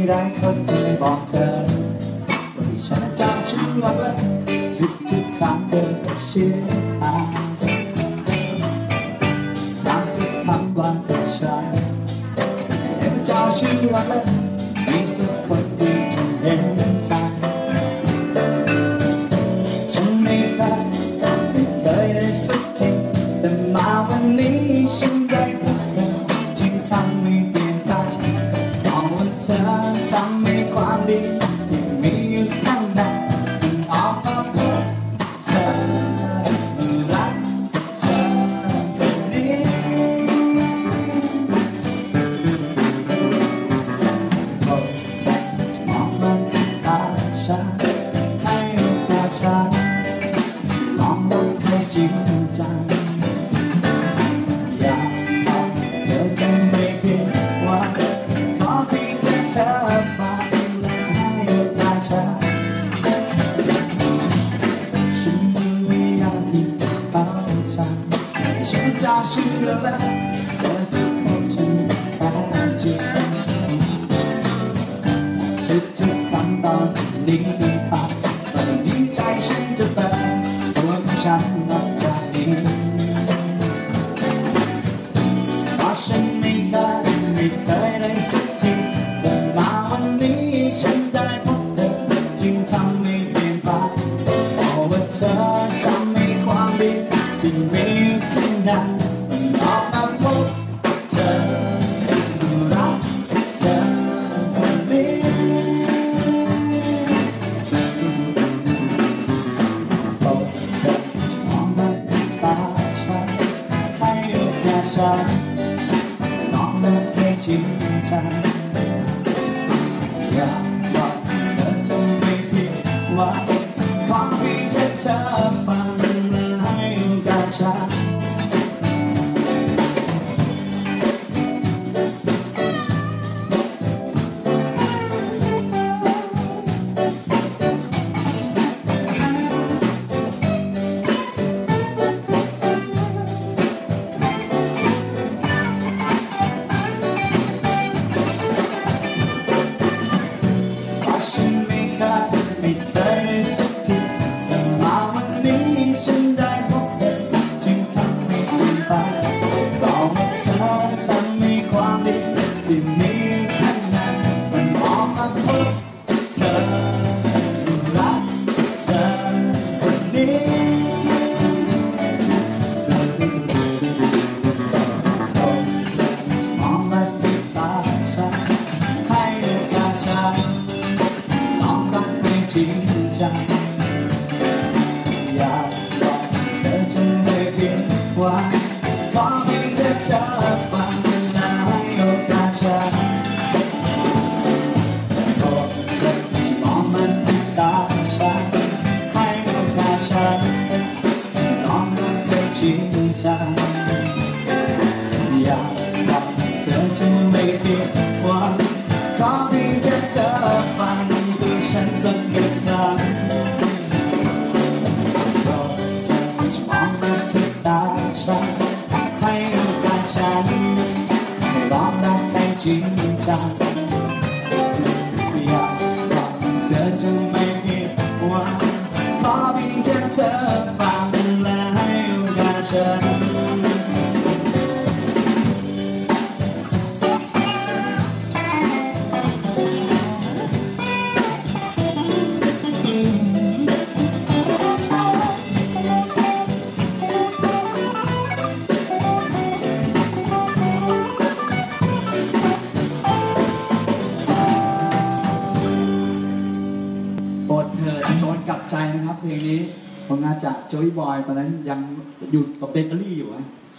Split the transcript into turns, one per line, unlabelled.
หลายคนเคยบอกเธอว่าที่ฉันจำฉันหมดเลยทุกครั้งเธอก็เชื่อฟังสักคำว่าเป็นฉันเห็นเจ้าฉันหมดเลยมีสักคนที่จะเห็นใจฉันไม่เคยได้สักทีแต่มาวันนี้ฉันได้พบเธอจึงทำให้เปลี่ยนไปบอกว่าเธอทำให้ความดีที่มีอยู่ข้างในมันออกมาพบเธอรักเธอคนนี้โปรดเธอจะมองลงที่ตาฉันให้โอกาสฉันลองดูให้จริงจังจากฉันแล้วเธอจะพบฉันแท้จริงทุกครั้งตอนนี้ไปตอนนี้ใจฉันจะเปิดตัวของฉันหลังจากนี้เพราะฉันไม่เคยได้สักทีแต่มาวันนี้ฉันได้พบเธอจึงทำให้เปลี่ยนไปเพราะว่าเธอทำให้ความดีที่มีอยู่ข้างในออกมาพบเธอรักเธอคนนี้โปรดเธอจะมองมาที่ตาฉันให้โอกาสฉันลองเลิกให้จริงจังอยากบอกเธอจะไม่ผิดหวังความเพียงแค่เธอฟังและให้โอกาสฉันฉันไม่เคยสักทีแต่มาวันนี้ฉันได้พบเธอจึงทำให้เปลี่ยนไปบอกว่าเธอทำให้ความดีที่มีข้างในมันออกมาพบเธอรักเธอคนนี้โปรดเธอมองมาที่ตาฉันให้โอกาสฉันจริงจังอยากบอกเธอจะไม่ผิดหวังขอเพียงแค่เธอฟังและให้โอกาสฉันโปรดเธอจะมองมันที่ตาฉันให้โอกาสฉันลองดูให้จริงจังอยากบอกเธอจะไม่ผิดหวังขอเพียงแค่เธอฟังฉันสักหนึ่งครั้งโปรดเธอจะมองมาที่ตาฉันให้โอกาสฉันให้ลองรักให้จริงจังอยากบอกเธอจะไม่ผิดหวังขอเพียงแค่เธอฟังและให้โอกาสฉันโปรดเถิดโจรกลับใจนะครับเพลงนี้ผลงานจากโจยบอยตอนนั้นยังอยู่กับเบเกอรี่อยู่